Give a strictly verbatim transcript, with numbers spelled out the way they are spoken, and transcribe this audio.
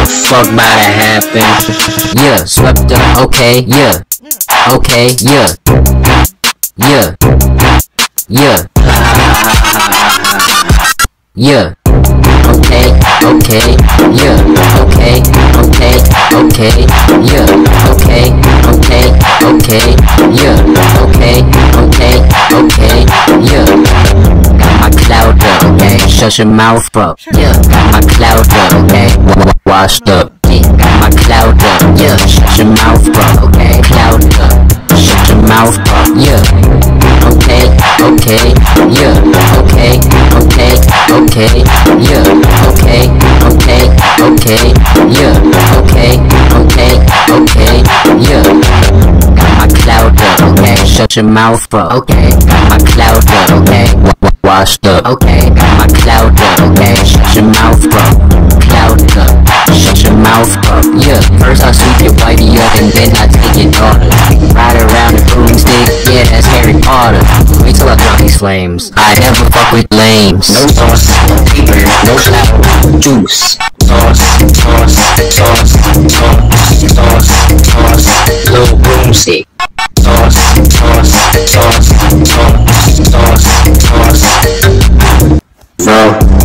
Fuck about to happen. Yeah, swept up, okay, yeah. Okay, yeah. Yeah. Yeah. Yeah. Okay, okay, yeah. Okay, okay, okay, yeah. Okay, okay, okay, yeah. Okay, okay, okay, yeah. Got my cloud up, okay. Shut your mouth up, yeah. Got my cloud up, okay. Washed up, yeah. Got my cloud up, yeah. Shut your mouth up, okay. Cloud up, shut your mouth up, yeah. Okay, okay, yeah. Okay, okay, okay, yeah. Okay, okay, okay, yeah. Okay, okay, okay, yeah. Got my cloud up, okay. Shut your mouth up, okay. Got my cloud up, okay. Washed up, okay. Got my cloud up, okay. Shut your mouth up, cloud up. Shut your mouth up, yeah. First I sweep your wifey up and then I take your daughter. Ride around the broomstick, yeah, that's Harry Potter. Wait till I drop these flames. I never fuck with lames. No sauce, paper, no cloud, juice. Sauce, sauce, sauce, sauce, sauce, sauce, little broomstick. Sauce, sauce, sauce, sauce, sauce, sauce. Bro.